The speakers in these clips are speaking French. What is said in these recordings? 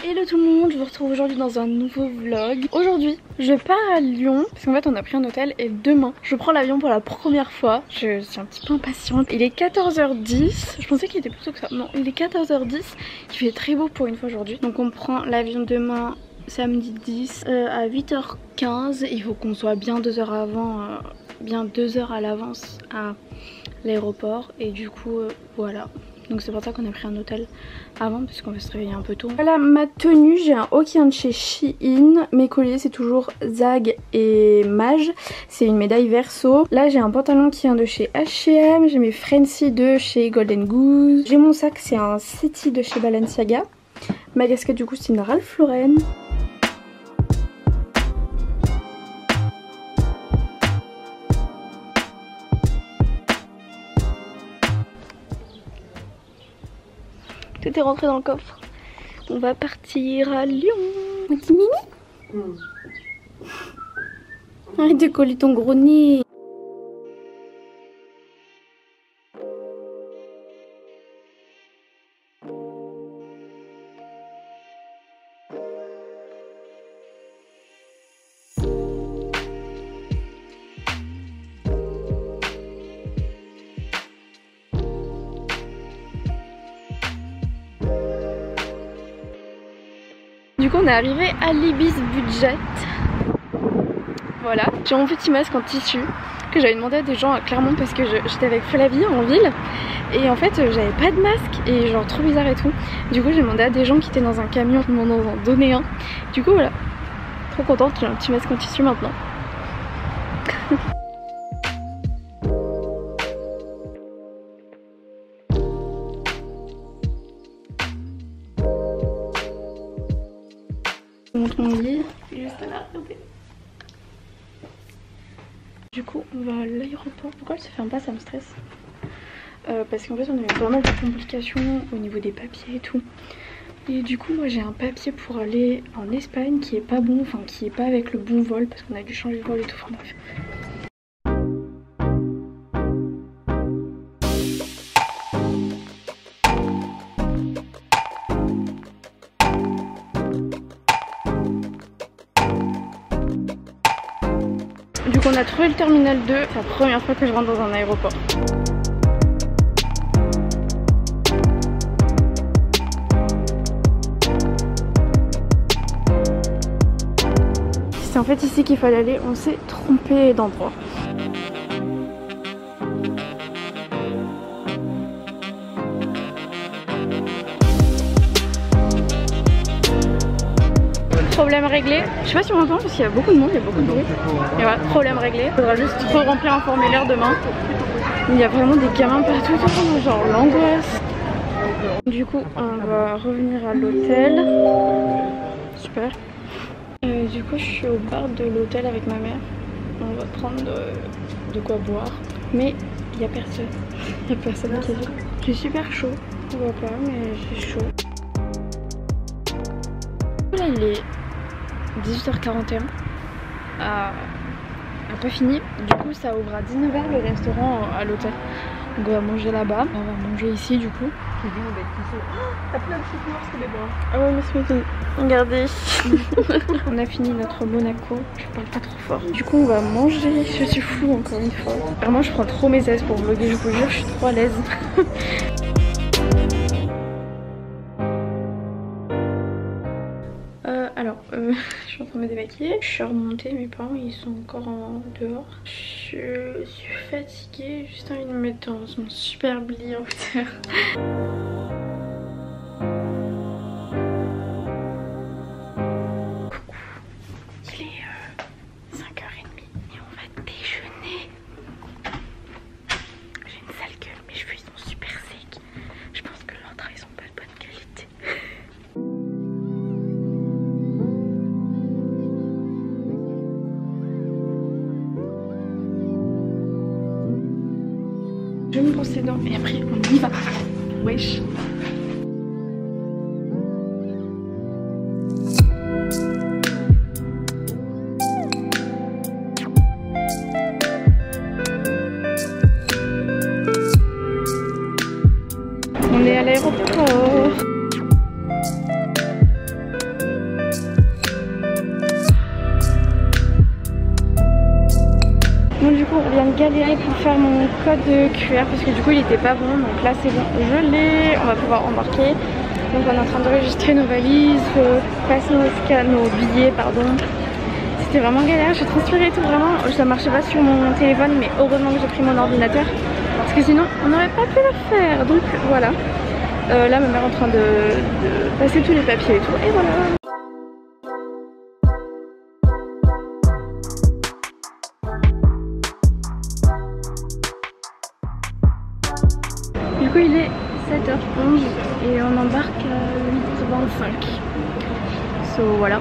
Hello tout le monde, je vous retrouve aujourd'hui dans un nouveau vlog. Aujourd'hui je pars à Lyon parce qu'en fait on a pris un hôtel et demain je prends l'avion pour la première fois. Je suis un petit peu impatiente. Il est 14h10, je pensais qu'il était plus tôt que ça. Non, il est 14h10, il fait très beau pour une fois aujourd'hui. Donc on prend l'avion demain samedi 10 à 8h15. Il faut qu'on soit bien 2 heures avant, bien 2 heures à l'avance à l'aéroport et du coup voilà. Donc c'est pour ça qu'on a pris un hôtel avant parce qu'on va se réveiller un peu tôt. Voilà ma tenue, j'ai un haut qui vient de chez Shein. Mes colliers c'est toujours Zag et Mage. C'est une médaille Verso. Là j'ai un pantalon qui vient de chez H&M. J'ai mes Frenzy de chez Golden Goose. J'ai mon sac, c'est un City de chez Balenciaga. Ma casquette du coup c'est une Ralph Lauren. Tout est rentré dans le coffre. On va partir à Lyon. Mon petit mini. Arrête de coller ton gros nez. Du coup on est arrivé à l'Ibis Budget. Voilà, j'ai mon petit masque en tissu que j'avais demandé à des gens à Clermont parce que j'étais avec Flavie en ville. Et en fait j'avais pas de masque et genre trop bizarre et tout. Du coup j'ai demandé à des gens qui étaient dans un camion de m'en donner un. Du coup voilà, trop contente, j'ai un petit masque en tissu maintenant. Je montre mon lit, juste là, regardez. Du coup on va à l'aéroport. Pourquoi elle se ferme pas, ça me stresse. Parce qu'en fait on a eu pas mal de complications au niveau des papiers et tout. Et du coup moi j'ai un papier pour aller en Espagne qui est pas bon, enfin qui est pas avec le bon vol parce qu'on a dû changer de vol et tout, enfin bref. Du coup on a trouvé le terminal 2, c'est la première fois que je rentre dans un aéroport. C'est en fait ici qu'il fallait aller, on s'est trompé d'endroit. Problème réglé. Je sais pas si on m'entend parce qu'il y a beaucoup de monde, il y a beaucoup de bruit. Et voilà, problème réglé. Il faudra juste remplir un formulaire demain. Il y a vraiment des gamins partout, genre l'angoisse. Du coup, on va revenir à l'hôtel. Super. Du coup, je suis au bar de l'hôtel avec ma mère. On va prendre de quoi boire. Mais il n'y a personne. Il n'y a personne qui est là. J'ai super chaud. On voit pas, mais j'ai chaud. Là, il est 18h41. Pas fini. Du coup, ça ouvre à 19h le restaurant à l'hôtel. Donc on va manger là-bas. On va manger ici du coup. T'as plein de trucs noirs sur les bras. Ah ouais, mais c'est fini. Regardez. On a fini notre Monaco. Je parle pas trop fort. Du coup, on va manger. Je suis floue encore une fois. Vraiment, je prends trop mes aises pour vlogger. Je vous jure, je suis trop à l'aise. Je suis en train de me démaquiller. Je suis remontée, mes parents ils sont encore dehors. Je suis fatiguée, j'ai juste envie de me mettre dans mon super lit en hauteur. Coucou, il est 5h30 et on va déjeuner. J'ai une sale gueule, mes cheveux ils sont super secs. Je pense que leurs draps ils sont pas de bonne qualité. Je vais me brosser les dents et après on y va. Wesh. On est à l'aéroport. galéré pour faire mon code QR parce que du coup il était pas bon, donc là c'est bon, je l'ai, on va pouvoir embarquer. Donc on est en train d'enregistrer nos valises, passer nos billets, pardon. C'était vraiment galère, j'ai transpiré et tout, vraiment, ça marchait pas sur mon téléphone, mais heureusement que j'ai pris mon ordinateur parce que sinon on n'aurait pas pu le faire, donc voilà. Là ma mère est en train de passer tous les papiers et tout, et voilà. Du coup il est 7h11 et on embarque à 8h25. So voilà.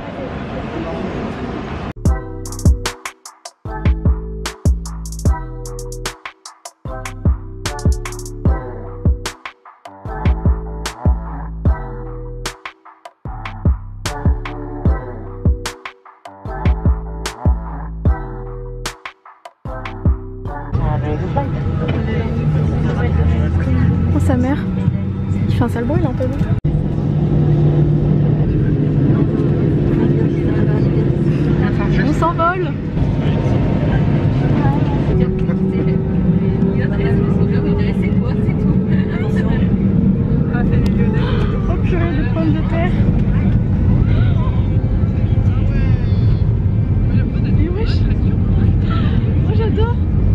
Oh sa mère, il fait un sale bruit là un peu. On s'envole. Oh purée de pommes de terre. Et wesh. Oh j'adore.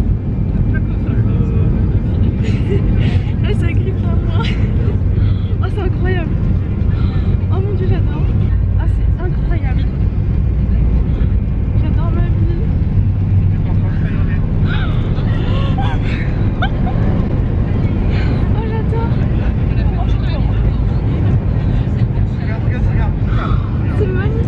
Ça grippe à moi. Oh c'est incroyable. Oh mon dieu j'adore. Ah c'est incroyable. J'adore ma vie. Oh j'adore. C'est magnifique.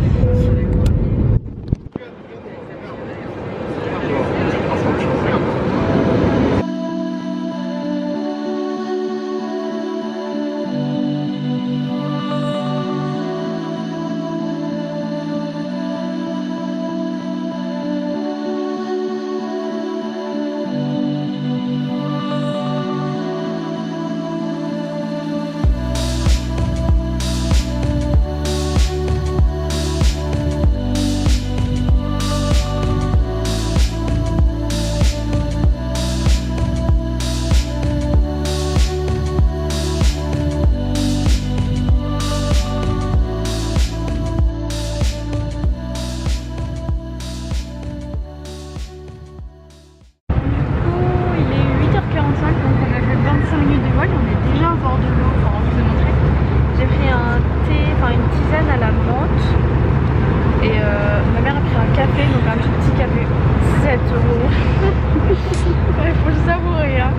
Ouais, faut le savourer hein.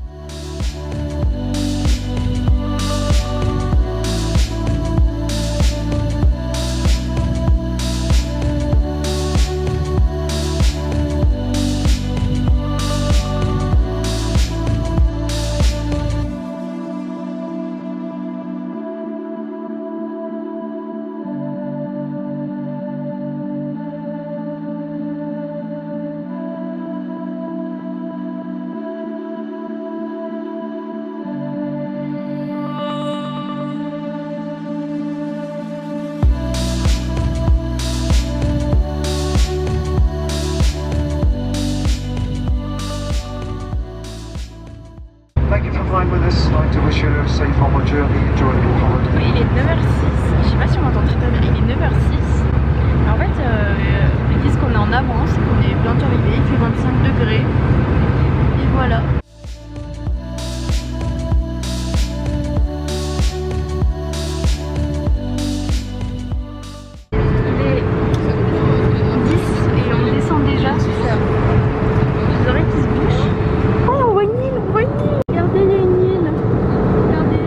Il est 9h06, je sais pas si on m'entend très bien, mais il est 9h06. En fait, ils disent qu'on est en avance, qu'on est bientôt arrivé, il fait 25 degrés. Et voilà. Il est 10 et on descend déjà. Les oreilles qui se bouchent. Oh, on voit une île, on voit une île. Regardez, il y a une île. Regardez.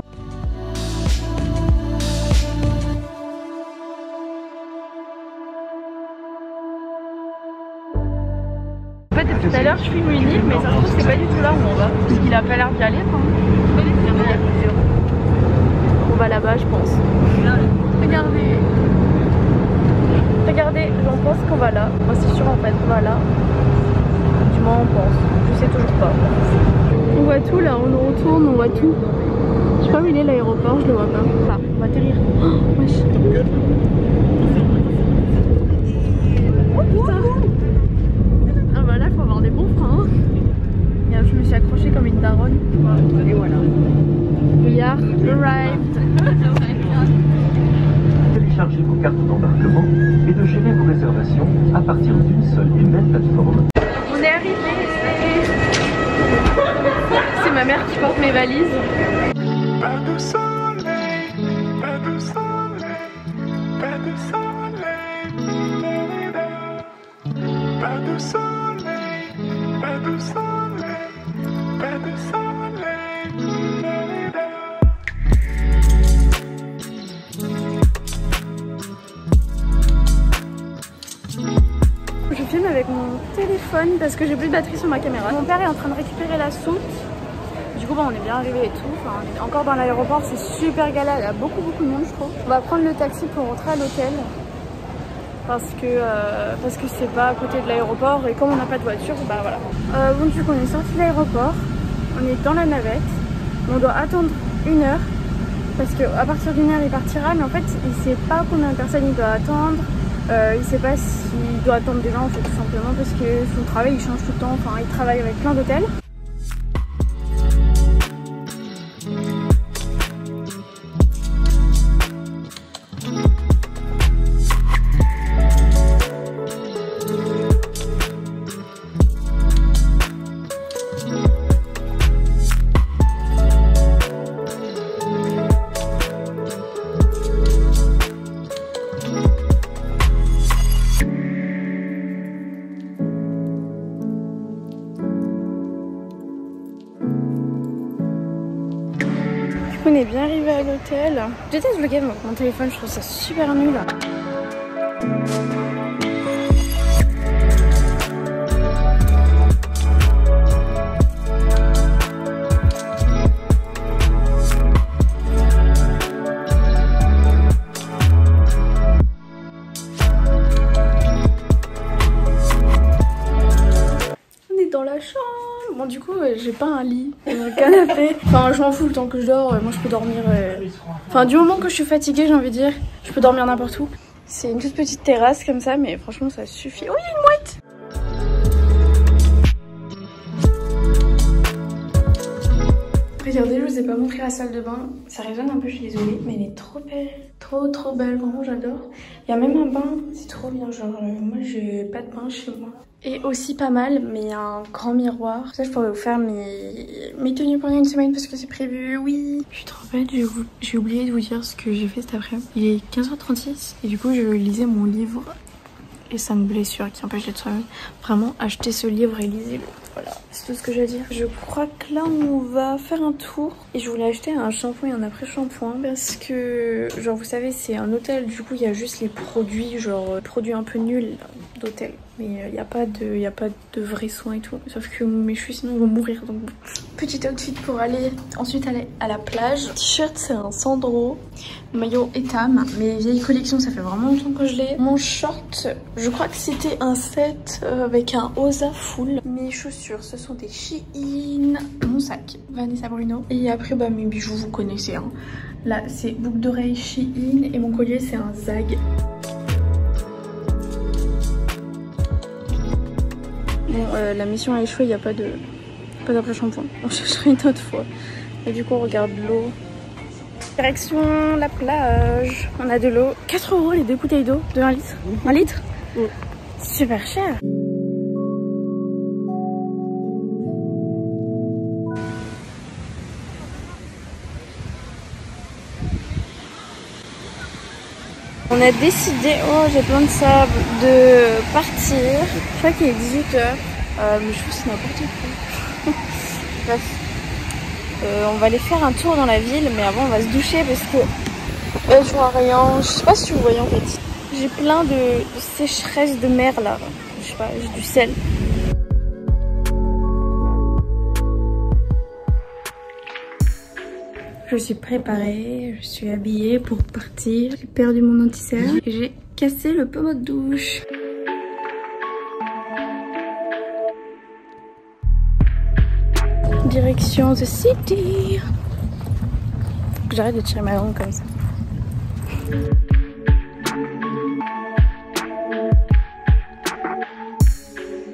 En fait, depuis tout à l'heure, je filme une île, mais ça se trouve, c'est pas du tout là où on va. Parce qu'il a pas l'air d'y aller, enfin. On va là-bas, je pense. Regardez. Regardez, on pense qu'on va là. Moi, c'est sûr, en fait, voilà. Du moins, on pense. Je sais toujours pas. On voit tout là, on retourne, on voit tout. Je sais pas où il est l'aéroport, je le vois pas. Enfin, on va atterrir. Oh, wesh. Oh putain. Ah bah là faut avoir des bons freins. Et je me suis accrochée comme une daronne. Et voilà. We are arrived. Téléchargez vos cartes d'embarquement et de gérer vos réservations à partir d'une seule et même plateforme. On est arrivé. C'est ma mère qui porte mes valises. Pas de soleil, pas de soleil, pas de soleil, pas de soleil, pas de soleil, pas de soleil. Je filme avec mon téléphone parce que j'ai plus de batterie sur ma caméra. Mon père est en train de récupérer la soute. Du coup, on est bien arrivé et tout. Enfin, on est encore dans l'aéroport, c'est super galère. Il y a beaucoup de monde, je trouve. On va prendre le taxi pour rentrer à l'hôtel parce que c'est pas à côté de l'aéroport et comme on n'a pas de voiture, bah voilà. Bon, du coup, on est sorti de l'aéroport. On est dans la navette. On doit attendre 1 heure parce qu'à partir d'1 heure, il partira. Mais en fait, il sait pas combien de personnes il doit attendre. Il sait pas s'il doit attendre des gens en fait, tout simplement parce que son travail il change tout le temps, enfin il travaille avec plein d'hôtels. On est bien arrivé à l'hôtel. Je déteste vlogger avec mon téléphone, je trouve ça super nul. On est dans la chambre. Bon du coup j'ai pas un lit, un canapé. Enfin je m'en fous le temps que je dors, moi je peux dormir. Enfin du moment que je suis fatiguée j'ai envie de dire, je peux dormir n'importe où. C'est une toute petite terrasse comme ça mais franchement ça suffit. Oh il y a une mouette. Regardez, je vous ai pas montré la salle de bain. Ça résonne un peu, je suis désolée, mais elle est trop belle. Trop belle, vraiment j'adore. Il y a même un bain, c'est trop bien. Genre moi j'ai pas de bain chez moi. Et aussi pas mal, mais il y a un grand miroir. Ça je pourrais vous faire mes tenues pendant une semaine parce que c'est prévu, oui. Je suis trop bête, j'ai oublié de vous dire ce que j'ai fait cet après-midi. Il est 15h36 et du coup je lisais mon livre Les 5 blessures qui empêchent d'être soi-même. Vraiment, achetez ce livre et lisez-le. Voilà, c'est tout ce que j'ai à dire. Je crois que là, on va faire un tour. Et je voulais acheter un shampoing et un après-shampoing. Parce que, genre, vous savez, c'est un hôtel. Du coup, il y a juste les produits, genre, produits un peu nuls d'hôtel. Mais il n'y a pas de vrais soins et tout. Sauf que mes cheveux, sinon, vont mourir. Donc, petit outfit pour aller ensuite aller à la plage. T-shirt, c'est un Sandro. Maillot Etam. Mes vieilles collections, ça fait vraiment longtemps que je l'ai. Mon short, je crois que c'était un set avec un Osa full. Mes chaussures, ce sont des Shein. Mon sac, Vanessa Bruno. Et après, bah, mes bijoux, vous connaissez. Hein. Là, c'est boucle d'oreille Shein. Et mon collier, c'est un Zag. Bon, la mission a échoué, il n'y a pas d'après-shampoing. On cherchera une autre fois. Et du coup, on regarde l'eau. Direction la plage. On a de l'eau. 4 € les 2 bouteilles d'eau de 1 litre. 1 litre? Super cher. On a décidé, oh j'ai plein de sable, de partir. Je crois qu'il est 18h. Mais je trouve que c'est n'importe quoi. Bref. On va aller faire un tour dans la ville, mais avant on va se doucher parce que je vois rien. Je sais pas si vous voyez en fait. J'ai plein de sécheresse de mer là. Je sais pas, j'ai du sel. Je suis préparée, je suis habillée pour partir. J'ai perdu mon anti-cerne et j'ai cassé le pommeau de douche. Direction The City. J'arrête de tirer ma langue comme ça.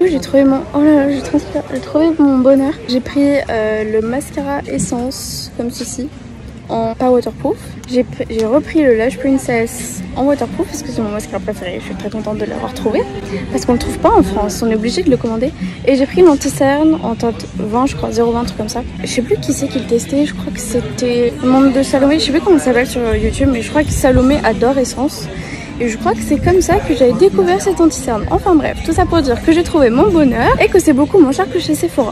j'ai trouvé mon... Oh là là, je transpire. J'ai trouvé mon bonheur. J'ai pris le mascara Essence comme ceci, en pas waterproof. J'ai repris le Lash Princess en waterproof parce que c'est mon mascara préféré. Je suis très contente de l'avoir trouvé parce qu'on le trouve pas en France, on est obligé de le commander. Et j'ai pris l'anti-cerne en teinte 20, je crois, 0,20, un truc comme ça. Je sais plus qui c'est qui le testait, je crois que c'était le monde de Salomé, je sais plus comment ça s'appelle sur YouTube, mais je crois que Salomé adore Essence. Et je crois que c'est comme ça que j'avais découvert cet anti-cerne. Enfin bref, tout ça pour dire que j'ai trouvé mon bonheur et que c'est beaucoup moins cher que chez Sephora.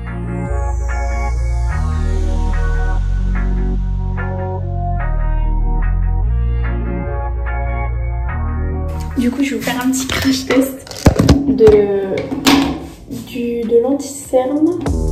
Du coup, je vais vous faire un petit crash test de l'anti-cerne.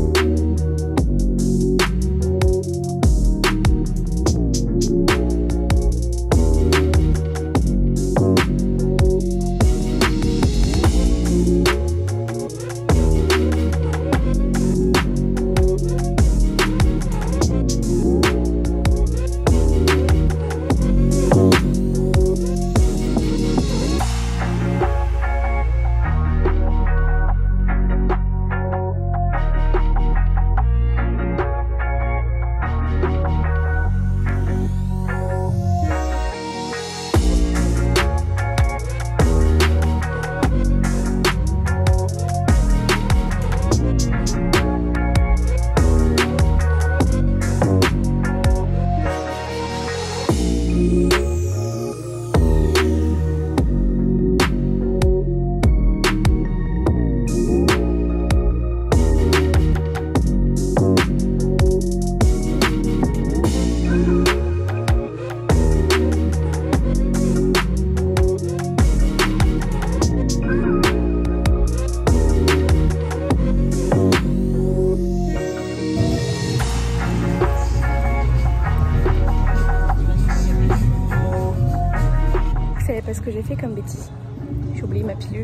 Parce que j'ai fait comme bêtise. J'ai oublié ma pilule.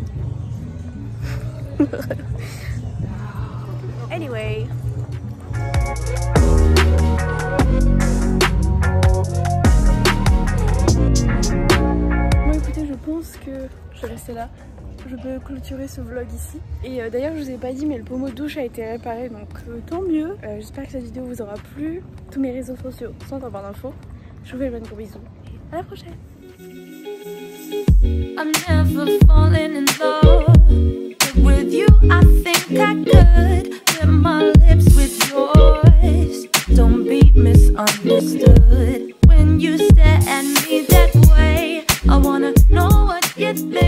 Anyway. Bon écoutez, je pense que je vais rester là. Je peux clôturer ce vlog ici. Et d'ailleurs je vous ai pas dit mais le pommeau de douche a été réparé donc tant mieux. J'espère que cette vidéo vous aura plu. Tous mes réseaux sociaux sont en barre d'infos. Je vous fais plein de gros bisous. À la prochaine. I'm never falling in love, but with you I think I could. Put my lips with yours, don't be misunderstood. When you stare at me that way, I wanna know what you think.